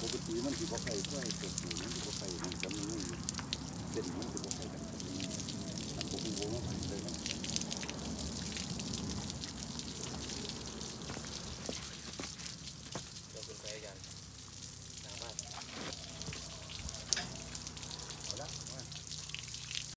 ปกติมันสิบ่ใครก็ให้เกิดมันสิบ่ใครมันก็มีเส้นมันเป็น